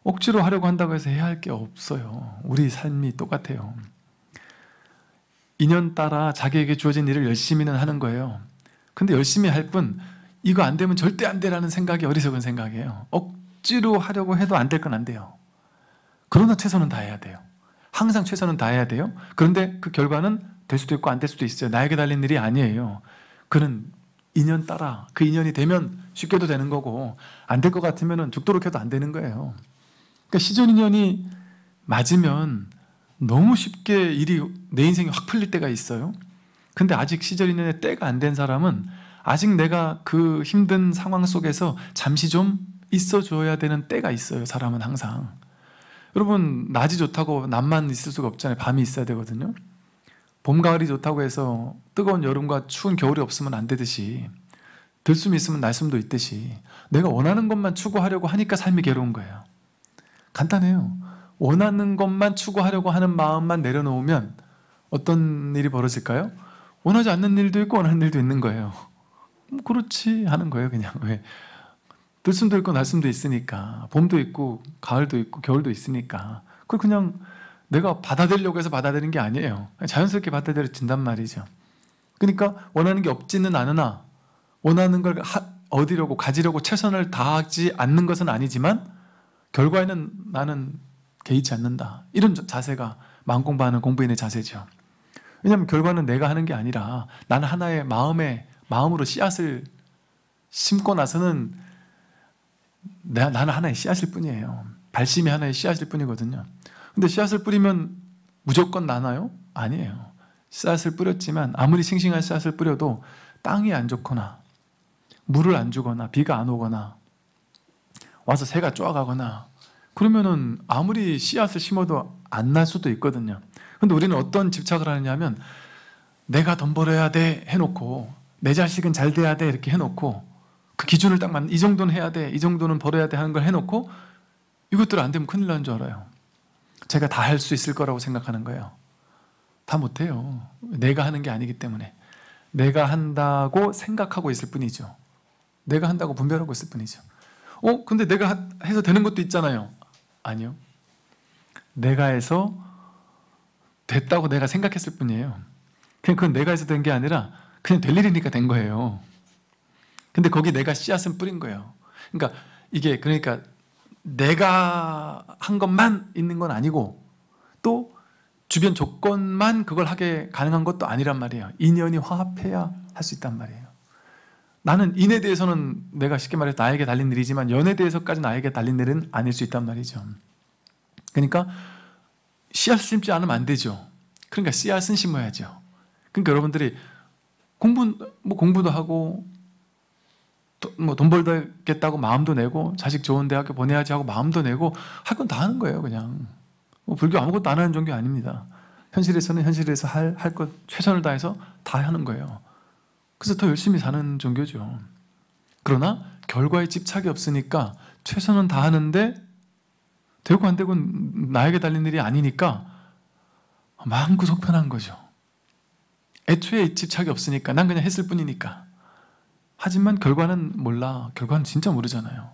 억지로 하려고 한다고 해서 해야 할 게 없어요. 우리 삶이 똑같아요. 인연 따라 자기에게 주어진 일을 열심히는 하는 거예요. 근데 열심히 할 뿐 이거 안 되면 절대 안 돼라는 생각이 어리석은 생각이에요. 억지로 하려고 해도 안 될 건 안 돼요. 그러나 최선은 다해야 돼요. 항상 최선은 다해야 돼요. 그런데 그 결과는 될 수도 있고 안 될 수도 있어요. 나에게 달린 일이 아니에요. 그는 인연 따라 그 인연이 되면 쉽게도 되는 거고 안 될 것 같으면 죽도록 해도 안 되는 거예요. 그러니까 시전 인연이 맞으면 너무 쉽게 일이 내 인생이 확 풀릴 때가 있어요. 근데 아직 시절 인연의 때가 안 된 사람은 아직 내가 그 힘든 상황 속에서 잠시 좀 있어줘야 되는 때가 있어요. 사람은 항상. 여러분 낮이 좋다고 낮만 있을 수가 없잖아요. 밤이 있어야 되거든요. 봄, 가을이 좋다고 해서 뜨거운 여름과 추운 겨울이 없으면 안 되듯이 들숨이 있으면 날숨도 있듯이 내가 원하는 것만 추구하려고 하니까 삶이 괴로운 거예요. 간단해요. 원하는 것만 추구하려고 하는 마음만 내려놓으면 어떤 일이 벌어질까요? 원하지 않는 일도 있고 원하는 일도 있는 거예요. 그렇지 하는 거예요. 그냥 왜 들숨도 있고 날숨도 있으니까 봄도 있고 가을도 있고 겨울도 있으니까 그걸 그냥 내가 받아들이려고 해서 받아들이는 게 아니에요. 자연스럽게 받아들여진단 말이죠. 그러니까 원하는 게 없지는 않으나 원하는 걸 얻으려고 가지려고 최선을 다하지 않는 것은 아니지만 결과에는 나는 개의치 않는다. 이런 자세가 마음 공부하는 공부인의 자세죠. 왜냐하면 결과는 내가 하는 게 아니라 나는 하나의 마음으로 씨앗을 심고 나서는 나는 하나의 씨앗일 뿐이에요. 발심이 하나의 씨앗일 뿐이거든요. 근데 씨앗을 뿌리면 무조건 나나요? 아니에요. 씨앗을 뿌렸지만 아무리 싱싱한 씨앗을 뿌려도 땅이 안 좋거나 물을 안 주거나 비가 안 오거나 와서 새가 쪼아가거나 그러면은 아무리 씨앗을 심어도 안 날 수도 있거든요. 근데 우리는 어떤 집착을 하느냐면 내가 돈 벌어야 돼 해놓고 내 자식은 잘 돼야 돼 이렇게 해놓고 그 기준을 딱 이 정도는 해야 돼, 이 정도는 벌어야 돼 하는 걸 해놓고 이것들 안 되면 큰일 나는 줄 알아요. 제가 다 할 수 있을 거라고 생각하는 거예요. 다 못해요. 내가 하는 게 아니기 때문에. 내가 한다고 생각하고 있을 뿐이죠. 내가 한다고 분별하고 있을 뿐이죠. 근데 내가 해서 되는 것도 있잖아요. 아니요. 내가 해서 됐다고 내가 생각했을 뿐이에요. 그건 내가 해서 된 게 아니라 그냥 될 일이니까 된 거예요. 근데 거기 내가 씨앗은 뿌린 거예요. 그러니까 이게 그러니까 내가 한 것만 있는 건 아니고 또 주변 조건만 그걸 하게 가능한 것도 아니란 말이에요. 인연이 화합해야 할 수 있단 말이에요. 나는 인에 대해서는 내가 쉽게 말해서 나에게 달린 일이지만 연에 대해서까지 나에게 달린 일은 아닐 수 있단 말이죠. 그러니까 씨앗을 심지 않으면 안 되죠. 그러니까 씨앗은 심어야죠. 그러니까 여러분들이 공부도 하고 돈 벌겠다고 마음도 내고 자식 좋은 대학교 보내야지 하고 마음도 내고 할 건 다 하는 거예요. 그냥 불교 아무것도 안 하는 종교 아닙니다. 현실에서는 현실에서 할 것 최선을 다해서 다 하는 거예요. 그래서 더 열심히 사는 종교죠. 그러나 결과에 집착이 없으니까 최선은 다하는데 되고 안 되고 나에게 달린 일이 아니니까 마음고 속편한 거죠. 애초에 집착이 없으니까 난 그냥 했을 뿐이니까. 하지만 결과는 몰라. 결과는 진짜 모르잖아요.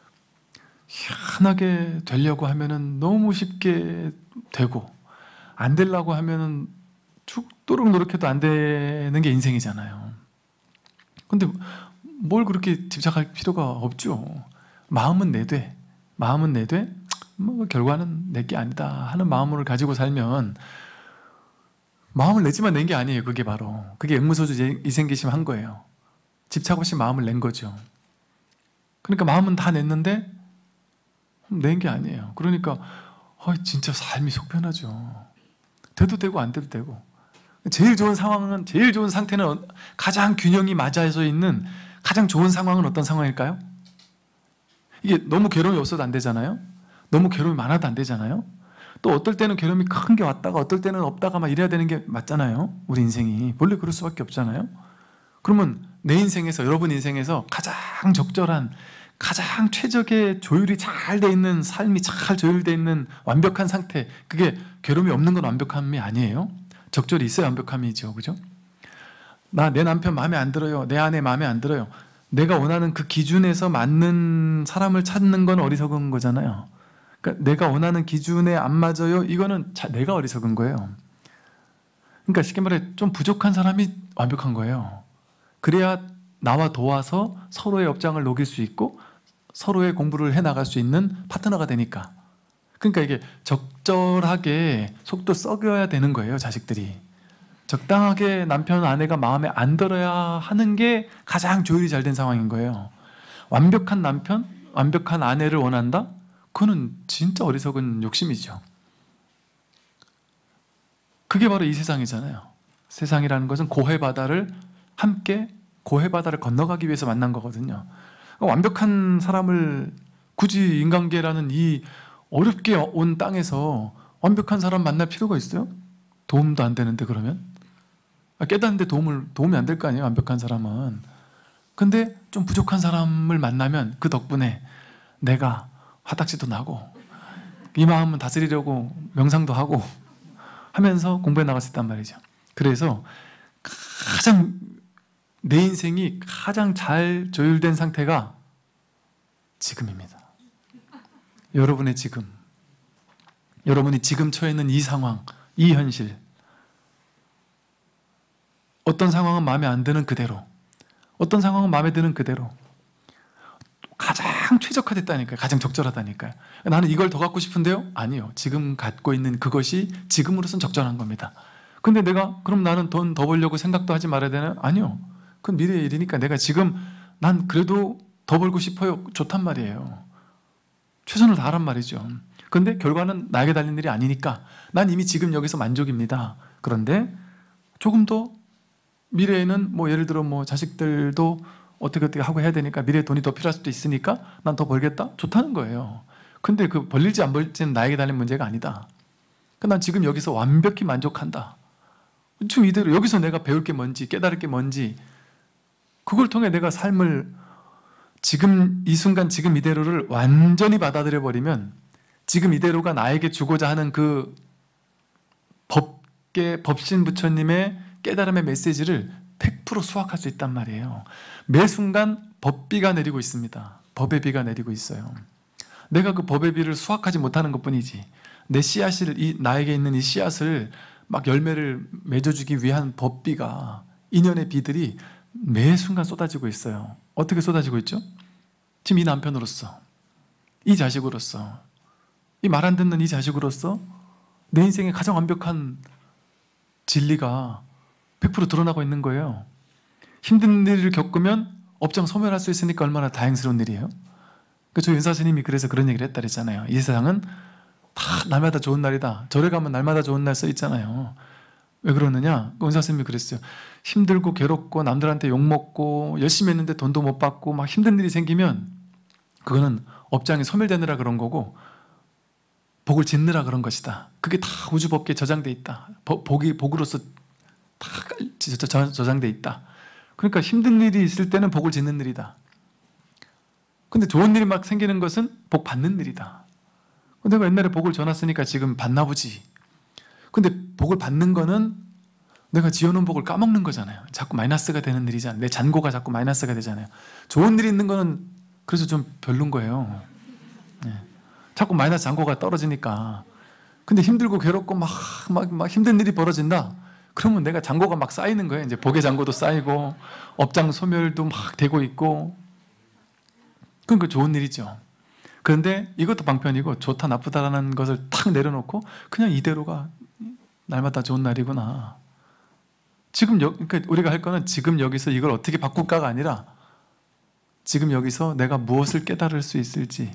희한하게 되려고 하면은 너무 쉽게 되고 안 되려고 하면은 죽도록 노력해도 안 되는 게 인생이잖아요. 근데 뭘 그렇게 집착할 필요가 없죠. 마음은 내돼. 마음은 내돼. 결과는 내 게 아니다 하는 마음을 가지고 살면 마음을 내지만 낸 게 아니에요. 그게 바로. 그게 응무소주 이생기심 한 거예요. 집착 없이 마음을 낸 거죠. 그러니까 마음은 다 냈는데 낸 게 아니에요. 그러니까 진짜 삶이 속편하죠. 돼도 되고 안 돼도 되고. 제일 좋은 상황은, 제일 좋은 상태는 가장 균형이 맞아져 있는 가장 좋은 상황은 어떤 상황일까요? 이게 너무 괴로움이 없어도 안 되잖아요. 너무 괴로움이 많아도 안 되잖아요. 또 어떨 때는 괴로움이 큰 게 왔다가 어떨 때는 없다가 막 이래야 되는 게 맞잖아요. 우리 인생이 원래 그럴 수밖에 없잖아요. 그러면 내 인생에서, 여러분 인생에서 가장 적절한, 가장 최적의 조율이 잘 돼 있는, 삶이 잘 조율되어 있는 완벽한 상태, 그게 괴로움이 없는 건 완벽함이 아니에요. 적절히 있어야 완벽함이죠. 그죠? 내 남편 마음에 안 들어요. 내 아내 마음에 안 들어요. 내가 원하는 그 기준에서 맞는 사람을 찾는 건 어리석은 거잖아요. 그러니까 내가 원하는 기준에 안 맞아요. 이거는 내가 어리석은 거예요. 그러니까 쉽게 말해 좀 부족한 사람이 완벽한 거예요. 그래야 나와 도와서 서로의 업장을 녹일 수 있고 서로의 공부를 해나갈 수 있는 파트너가 되니까. 그러니까 이게 적절하게 속도 썩여야 되는 거예요, 자식들이. 적당하게 남편, 아내가 마음에 안 들어야 하는 게 가장 조율이 잘 된 상황인 거예요. 완벽한 남편, 완벽한 아내를 원한다? 그거는 진짜 어리석은 욕심이죠. 그게 바로 이 세상이잖아요. 세상이라는 것은 고해바다를 함께 고해바다를 건너가기 위해서 만난 거거든요. 완벽한 사람을 굳이 인간계라는 이 어렵게 온 땅에서 완벽한 사람 만날 필요가 있어요? 도움도 안 되는데 그러면? 깨닫는데 도움이 안 될 거 아니에요, 완벽한 사람은. 근데 좀 부족한 사람을 만나면 그 덕분에 내가 화딱지도 나고 이 마음은 다스리려고 명상도 하고 하면서 공부해 나갈 수 있단 말이죠. 그래서 가장 내 인생이 가장 잘 조율된 상태가 지금입니다. 여러분의 지금, 여러분이 지금 처해 있는 이 상황, 이 현실, 어떤 상황은 마음에 안 드는 그대로, 어떤 상황은 마음에 드는 그대로 가장 최적화됐다니까요. 가장 적절하다니까요. 나는 이걸 더 갖고 싶은데요? 아니요. 지금 갖고 있는 그것이 지금으로선 적절한 겁니다. 근데 내가 그럼 나는 돈 더 벌려고 생각도 하지 말아야 되나요? 아니요. 그건 미래의 일이니까 내가 지금 난 그래도 더 벌고 싶어요. 좋단 말이에요. 최선을 다하란 말이죠. 근데 결과는 나에게 달린 일이 아니니까 난 이미 지금 여기서 만족입니다. 그런데 조금 더 미래에는 뭐 예를 들어 뭐 자식들도 어떻게 하고 해야 되니까 미래에 돈이 더 필요할 수도 있으니까 난 더 벌겠다? 좋다는 거예요. 근데 그 벌릴지 안 벌릴지는 나에게 달린 문제가 아니다. 난 지금 여기서 완벽히 만족한다. 지금 이대로 여기서 내가 배울 게 뭔지 깨달을 게 뭔지 그걸 통해 내가 삶을 지금 이 순간 지금 이대로를 완전히 받아들여 버리면 지금 이대로가 나에게 주고자 하는 그 법신 부처님의 깨달음의 메시지를 100% 수확할 수 있단 말이에요. 매 순간 법비가 내리고 있습니다. 법의 비가 내리고 있어요. 내가 그 법의 비를 수확하지 못하는 것뿐이지 내 씨앗을 나에게 있는 이 씨앗을 막 열매를 맺어주기 위한 법비가 인연의 비들이 매 순간 쏟아지고 있어요. 어떻게 쏟아지고 있죠? 지금 이 남편으로서, 이 자식으로서, 이 말 안 듣는 이 자식으로서 내 인생의 가장 완벽한 진리가 100% 드러나고 있는 거예요. 힘든 일을 겪으면 업장 소멸할 수 있으니까 얼마나 다행스러운 일이에요. 저 윤사 스님이 그래서 그런 얘기를 했다 그랬잖아요. 이 세상은 다 날마다 좋은 날이다. 절에 가면 날마다 좋은 날 써 있잖아요. 왜 그러느냐? 윤사 스님이 그랬어요. 힘들고 괴롭고 남들한테 욕먹고 열심히 했는데 돈도 못 받고 막 힘든 일이 생기면 그거는 업장이 소멸되느라 그런 거고 복을 짓느라 그런 것이다. 그게 다 우주법계에 저장돼 있다. 복으로서 다 저장돼 있다. 그러니까 힘든 일이 있을 때는 복을 짓는 일이다. 근데 좋은 일이 막 생기는 것은 복 받는 일이다. 내가 옛날에 복을 줘놨으니까 지금 받나 보지. 근데 복을 받는 거는 내가 지어놓은 복을 까먹는 거잖아요. 자꾸 마이너스가 되는 일이잖아요. 내 잔고가 자꾸 마이너스가 되잖아요. 좋은 일이 있는 거는 그래서 좀 별론 거예요. 네. 자꾸 마이너스 잔고가 떨어지니까. 근데 힘들고 괴롭고 막 힘든 일이 벌어진다. 그러면 내가 잔고가 막 쌓이는 거예요. 이제 복의 잔고도 쌓이고 업장 소멸도 막 되고 있고. 그건 그 좋은 일이죠. 그런데 이것도 방편이고 좋다 나쁘다라는 것을 탁 내려놓고 그냥 이대로가 날마다 좋은 날이구나. 그러니까 우리가 할 거는 지금 여기서 이걸 어떻게 바꿀까가 아니라 지금 여기서 내가 무엇을 깨달을 수 있을지.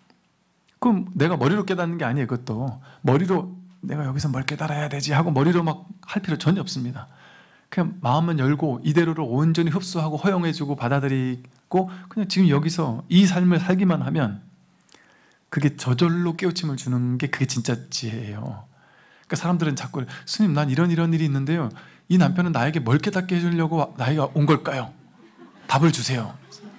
그럼 내가 머리로 깨닫는 게 아니에요. 그것도 머리로 내가 여기서 뭘 깨달아야 되지 하고 머리로 막 할 필요 전혀 없습니다. 그냥 마음은 열고 이대로를 온전히 흡수하고 허용해주고 받아들이고 그냥 지금 여기서 이 삶을 살기만 하면 그게 저절로 깨우침을 주는 게 그게 진짜 지혜예요. 그러니까 사람들은 자꾸 스님 난 이런 일이 있는데요. 이 남편은 나에게 뭘 깨닫게 해주려고 나이가 온 걸까요? 답을 주세요.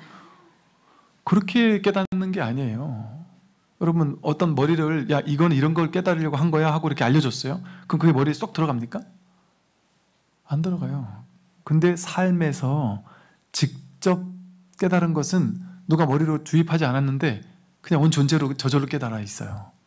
그렇게 깨닫는 게 아니에요. 여러분 어떤 머리를 야 이거는 이런 걸 깨달으려고 한 거야 하고 이렇게 알려줬어요. 그럼 그게 머리에 쏙 들어갑니까? 안 들어가요. 근데 삶에서 직접 깨달은 것은 누가 머리로 주입하지 않았는데 그냥 온 존재로 저절로 깨달아 있어요.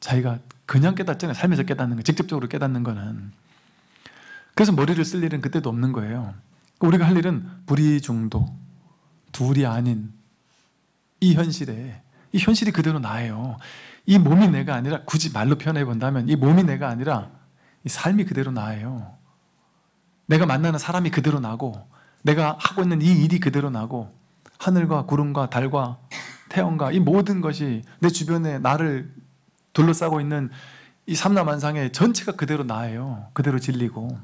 자기가 그냥 깨닫잖아요. 삶에서 깨닫는 거, 직접적으로 깨닫는 거는. 그래서 머리를 쓸 일은 그때도 없는 거예요. 우리가 할 일은 불이중도, 둘이 아닌 이 현실에, 이 현실이 그대로 나예요. 이 몸이 내가 아니라, 굳이 말로 표현해 본다면 이 몸이 내가 아니라 이 삶이 그대로 나예요. 내가 만나는 사람이 그대로 나고, 내가 하고 있는 이 일이 그대로 나고, 하늘과 구름과 달과 태양과 이 모든 것이 내 주변에 나를 둘러싸고 있는 이 삼라만상의 전체가 그대로 나예요. 그대로 진리고.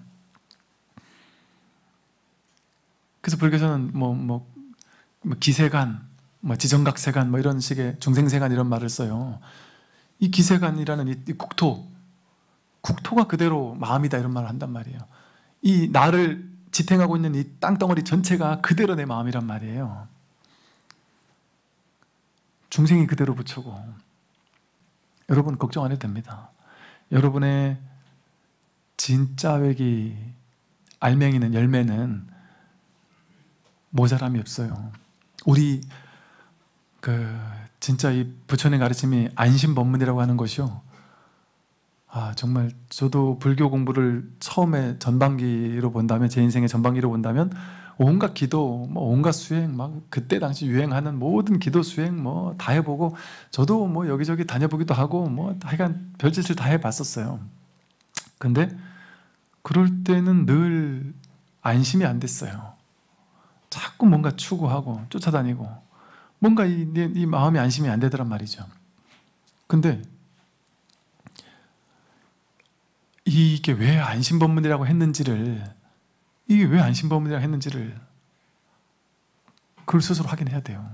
그래서 불교에서는 뭐 기세간, 지정각세간 이런 식의 중생세간 이런 말을 써요. 이 기세간이라는 이 국토가 그대로 마음이다 이런 말을 한단 말이에요. 이 나를 지탱하고 있는 이 땅덩어리 전체가 그대로 내 마음이란 말이에요. 중생이 그대로 부처고. 여러분 걱정 안 해도 됩니다. 여러분의 진짜 외기 알맹이는, 열매는 모자람이 없어요. 우리 진짜 이 부처님 가르침이 안심법문이라고 하는 것이요. 정말 저도 불교 공부를 처음에 전반기로 본다면, 제 인생의 전반기로 본다면 온갖 기도, 온갖 수행, 그때 당시 유행하는 모든 기도 수행 다 해보고, 저도 여기저기 다녀보기도 하고 하여간 별짓을 다 해봤었어요. 근데 그럴 때는 늘 안심이 안 됐어요. 자꾸 뭔가 추구하고 쫓아다니고 뭔가 이 마음이 안심이 안 되더란 말이죠. 근데 이게 왜 안심법문이라고 했는지를, 이게 왜 안심법문이라고 했는지를 그걸 스스로 확인해야 돼요.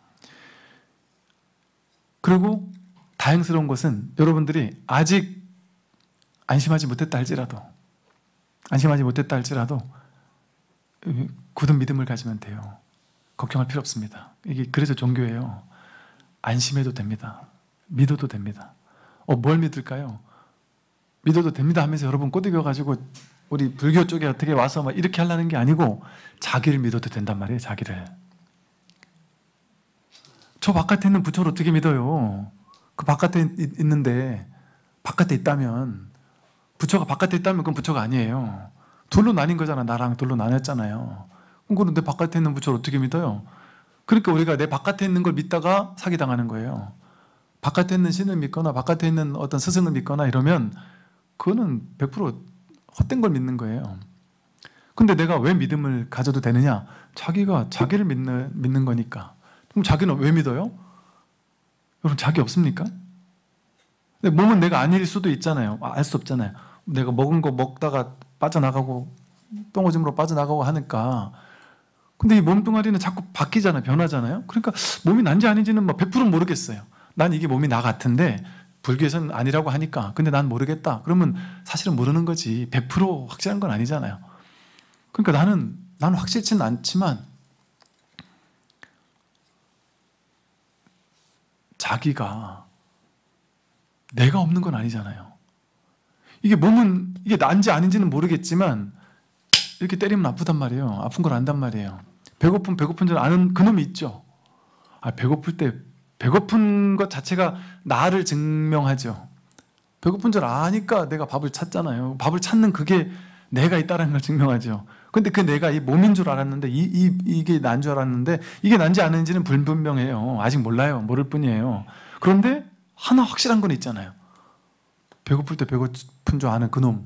그리고 다행스러운 것은 여러분들이 아직 안심하지 못했다 할지라도 굳은 믿음을 가지면 돼요. 걱정할 필요 없습니다. 이게 그래서 종교예요. 안심해도 됩니다. 믿어도 됩니다. 뭘 믿을까요? 믿어도 됩니다 하면서 여러분 꼬드겨가지고 우리 불교 쪽에 어떻게 와서 이렇게 하려는 게 아니고, 자기를 믿어도 된단 말이에요. 자기를. 저 바깥에 있는 부처를 어떻게 믿어요? 그 바깥에 있는데, 바깥에 있다면, 부처가 바깥에 있다면 그건 부처가 아니에요. 둘로 나뉜 거잖아. 나랑 둘로 나눴잖아요. 그럼 내 바깥에 있는 부처를 어떻게 믿어요? 그러니까 우리가 내 바깥에 있는 걸 믿다가 사기당하는 거예요. 바깥에 있는 신을 믿거나 바깥에 있는 어떤 스승을 믿거나 이러면 그거는 100% 헛된 걸 믿는 거예요. 근데 내가 왜 믿음을 가져도 되느냐? 자기가 자기를 믿는 거니까. 그럼 자기는 왜 믿어요? 여러분, 자기 없습니까? 근데 몸은 내가 아닐 수도 있잖아요. 알 수 없잖아요. 내가 먹은 거 먹다가 빠져나가고 똥오줌으로 빠져나가고 하니까. 근데 이 몸뚱아리는 자꾸 바뀌잖아요. 변하잖아요. 그러니까 몸이 난지 아닌지는 100% 모르겠어요. 난 이게 몸이 나 같은데 불교에서는 아니라고 하니까. 근데 난 모르겠다. 그러면 사실은 모르는 거지. 100% 확실한 건 아니잖아요. 그러니까 나는 확실치는 않지만 자기가 내가 없는 건 아니잖아요. 이게 몸은 이게 난지 아닌지는 모르겠지만 이렇게 때리면 아프단 말이에요. 아픈 걸 안단 말이에요. 배고픈 줄 아는 그놈이 있죠. 배고플 때 배고픈 것 자체가 나를 증명하죠. 배고픈 줄 아니까 내가 밥을 찾잖아요. 밥을 찾는 그게 내가 있다는 걸 증명하죠. 근데 그 내가 이 몸인 줄 알았는데 이게 난 줄 알았는데 이게 난지 아닌지는 불분명해요. 아직 몰라요. 모를 뿐이에요. 그런데 하나 확실한 건 있잖아요. 배고플 때 배고픈 줄 아는 그놈.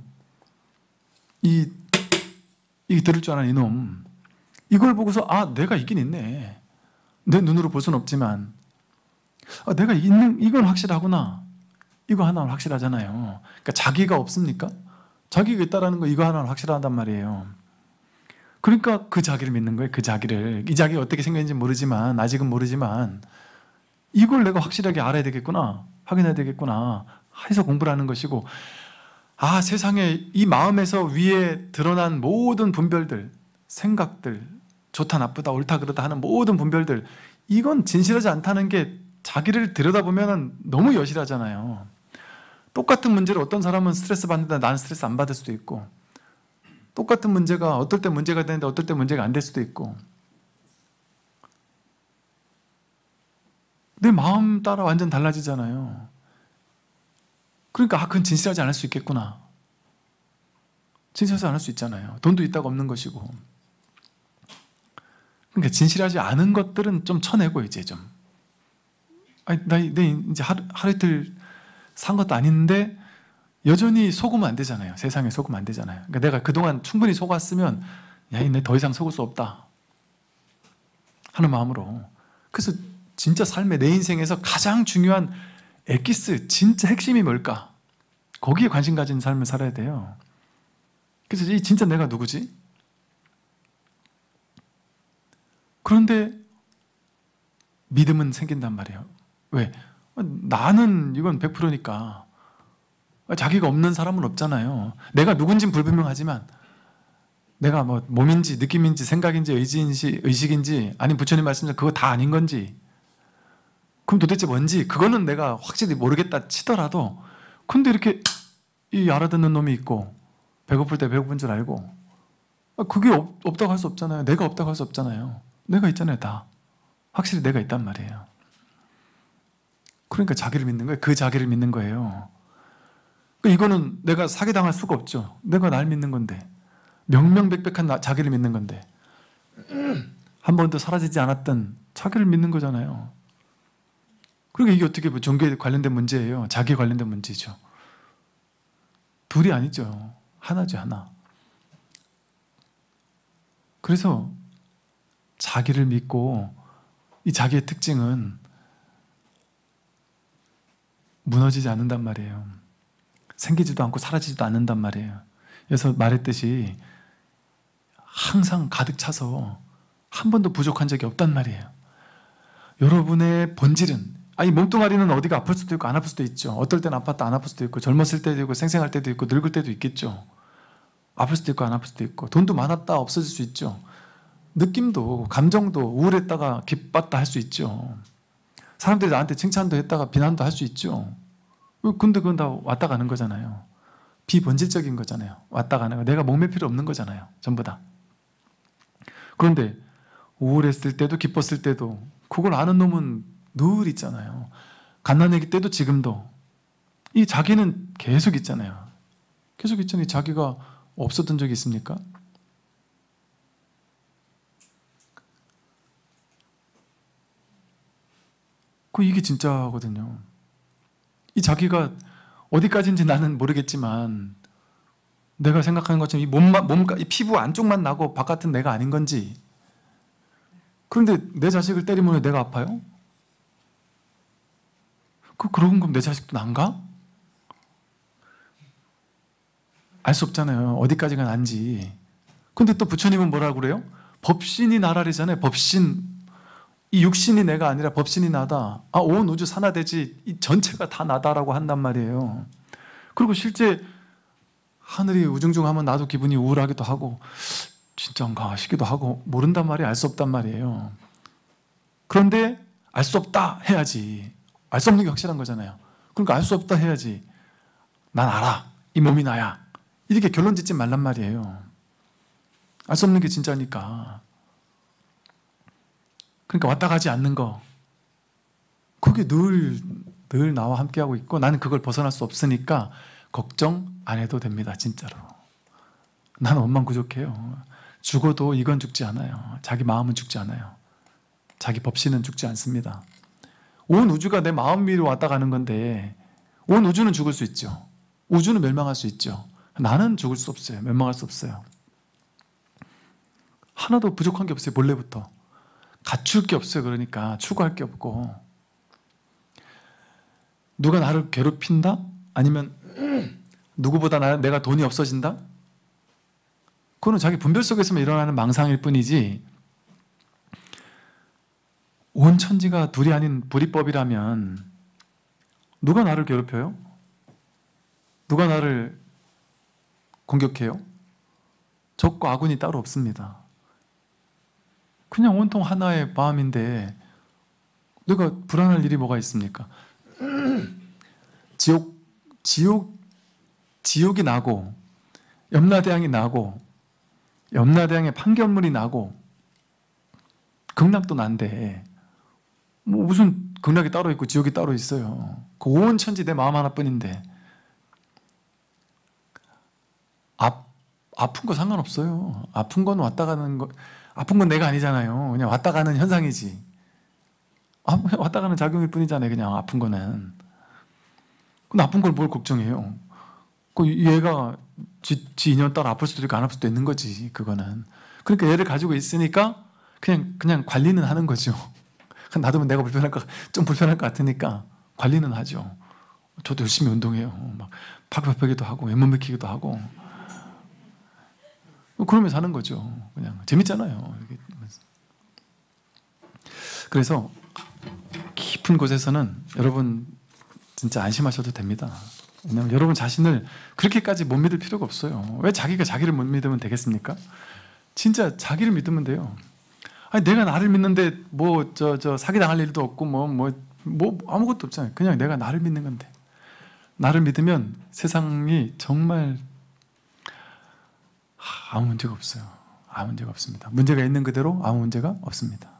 이게 들을 줄 아는 이놈. 이걸 보고서 내가 있긴 있네. 내 눈으로 볼 수는 없지만 내가 이건 확실하구나. 이거 하나는 확실하잖아요. 그러니까 자기가 없습니까? 자기가 있다라는 거 이거 하나는 확실하단 말이에요. 그러니까 그 자기를 믿는 거예요. 그 자기를. 이 자기가 어떻게 생겼는지 모르지만, 아직은 모르지만 이걸 내가 확실하게 알아야 되겠구나. 확인해야 되겠구나. 해서 공부를 하는 것이고, 세상에 이 마음에서 위에 드러난 모든 분별들, 생각들, 좋다 나쁘다 옳다 그르다 하는 모든 분별들, 이건 진실하지 않다는 게 자기를 들여다보면 너무 여실하잖아요. 똑같은 문제를 어떤 사람은 스트레스 받는데 나는 스트레스 안 받을 수도 있고, 똑같은 문제가 어떨 때 문제가 되는데 어떨 때 문제가 안 될 수도 있고, 내 마음 따라 완전 달라지잖아요. 그러니까 그건 진실하지 않을 수 있겠구나. 진실하지 않을 수 있잖아요. 돈도 있다가 없는 것이고. 그러니까 진실하지 않은 것들은 좀 쳐내고 이제 좀. 아니, 내 이제 하루 이틀 산 것도 아닌데 여전히 속으면 안 되잖아요. 세상에 속으면 안 되잖아요. 그러니까 내가 그동안 충분히 속았으면 야, 내 더 이상 속을 수 없다 하는 마음으로. 그래서 진짜 삶의 내 인생에서 가장 중요한 엑기스, 진짜 핵심이 뭘까? 거기에 관심 가진 삶을 살아야 돼요. 그래서 이 진짜 내가 누구지? 그런데 믿음은 생긴단 말이에요. 왜? 나는 이건 100%니까. 자기가 없는 사람은 없잖아요. 내가 누군진 불분명하지만 내가 뭐 몸인지 느낌인지 생각인지 의식인지 아니면 부처님 말씀대로 그거 다 아닌 건지, 그럼 도대체 뭔지 그거는 내가 확실히 모르겠다 치더라도, 근데 이렇게 이 알아듣는 놈이 있고 배고플 때 배고픈 줄 알고, 그게 없다고 할 수 없잖아요. 내가 없다고 할 수 없잖아요. 내가 있잖아요. 다 확실히 내가 있단 말이에요. 그러니까 자기를 믿는 거예요. 그 자기를 믿는 거예요. 이거는 내가 사기당할 수가 없죠. 내가 날 믿는 건데, 명명백백한 자기를 믿는 건데, 한 번도 사라지지 않았던 자기를 믿는 거잖아요. 그러니까 이게 어떻게 종교에 관련된 문제예요. 자기에 관련된 문제죠. 둘이 아니죠. 하나죠, 하나. 그래서 자기를 믿고, 이 자기의 특징은 무너지지 않는단 말이에요. 생기지도 않고 사라지지도 않는단 말이에요. 그래서 말했듯이 항상 가득 차서 한 번도 부족한 적이 없단 말이에요. 여러분의 본질은, 아니 몸뚱아리는 어디가 아플 수도 있고 안 아플 수도 있죠. 어떨 때는 아팠다 안 아플 수도 있고, 젊었을 때도 있고 생생할 때도 있고 늙을 때도 있겠죠. 아플 수도 있고 안 아플 수도 있고, 돈도 많았다 없어질 수 있죠. 느낌도 감정도 우울했다가 기뻤다 할 수 있죠. 사람들이 나한테 칭찬도 했다가 비난도 할 수 있죠. 근데 그건 다 왔다 가는 거잖아요. 비본질적인 거잖아요. 왔다 가는 거. 내가 목맬 필요 없는 거잖아요. 전부 다. 그런데 우울했을 때도 기뻤을 때도 그걸 아는 놈은 늘 있잖아요. 갓난아기 때도 지금도. 이 자기는 계속 있잖아요. 계속 있잖아요. 자기가 없었던 적이 있습니까? 이게 진짜거든요. 이 자기가 어디까지인지 나는 모르겠지만, 내가 생각하는 것처럼 이 피부 안쪽만 나고 바깥은 내가 아닌 건지. 그런데 내 자식을 때리면 왜 내가 아파요? 그러고 그럼 내 자식도 난가? 알 수 없잖아요. 어디까지가 난지. 근데 또 부처님은 뭐라고 그래요? 법신이 나라리잖아요. 법신. 이 육신이 내가 아니라 법신이 나다. 온 우주 산하대지 이 전체가 다 나다라고 한단 말이에요. 그리고 실제 하늘이 우중중하면 나도 기분이 우울하기도 하고 진짜인가 싶기도 하고 모른단 말이에요. 알 수 없단 말이에요. 그런데 알 수 없다 해야지. 알 수 없는 게 확실한 거잖아요. 그러니까 알 수 없다 해야지. 난 알아. 이 몸이 나야. 이렇게 결론 짓지 말란 말이에요. 알 수 없는 게 진짜니까. 그러니까 왔다 가지 않는 거, 그게 늘 나와 함께하고 있고, 나는 그걸 벗어날 수 없으니까 걱정 안 해도 됩니다. 진짜로. 나는 원망부족해요. 죽어도 이건 죽지 않아요. 자기 마음은 죽지 않아요. 자기 법신은 죽지 않습니다. 온 우주가 내 마음 위로 왔다 가는 건데, 온 우주는 죽을 수 있죠. 우주는 멸망할 수 있죠. 나는 죽을 수 없어요. 멸망할 수 없어요. 하나도 부족한 게 없어요. 본래부터. 갖출 게 없어요. 그러니까 추구할 게 없고. 누가 나를 괴롭힌다? 아니면 누구보다 내가 돈이 없어진다? 그거는 자기 분별 속에서만 일어나는 망상일 뿐이지, 온 천지가 둘이 아닌 불이법이라면 누가 나를 괴롭혀요? 누가 나를 공격해요? 적과 아군이 따로 없습니다. 그냥 온통 하나의 마음인데 내가 불안할 일이 뭐가 있습니까? 지옥이 나고 염라대왕이 나고 염라대왕의 판결문이 나고 극락도 난데 뭐 무슨 극락이 따로 있고 지옥이 따로 있어요. 그 온 천지 내 마음 하나뿐인데 아픈 거 상관없어요. 아픈 건 왔다 가는 거, 아픈 건 내가 아니잖아요. 그냥 왔다 가는 현상이지. 왔다 가는 작용일 뿐이잖아요. 그냥 아픈 거는. 나쁜 걸 뭘 걱정해요. 얘가 지 인연 따라 아플 수도 있고 안 아플 수도 있는 거지. 그거는. 그러니까 얘를 가지고 있으니까 그냥 관리는 하는 거죠. 놔두면 내가 좀 불편할 것 같으니까 관리는 하죠. 저도 열심히 운동해요. 막 팔굽혀펴기도 하고 왼몸 밀키기도 하고. 그러면서 하는 거죠. 그냥 재밌잖아요. 그래서 깊은 곳에서는 여러분 진짜 안심하셔도 됩니다. 왜냐하면 여러분 자신을 그렇게까지 못 믿을 필요가 없어요. 왜 자기가 자기를 못 믿으면 되겠습니까? 진짜 자기를 믿으면 돼요. 아니 내가 나를 믿는데 뭐 사기 당할 일도 없고 뭐 아무것도 없잖아요. 그냥 내가 나를 믿는 건데. 나를 믿으면 세상이 정말 아무 문제가 없어요. 아무 문제가 없습니다. 문제가 있는 그대로 아무 문제가 없습니다.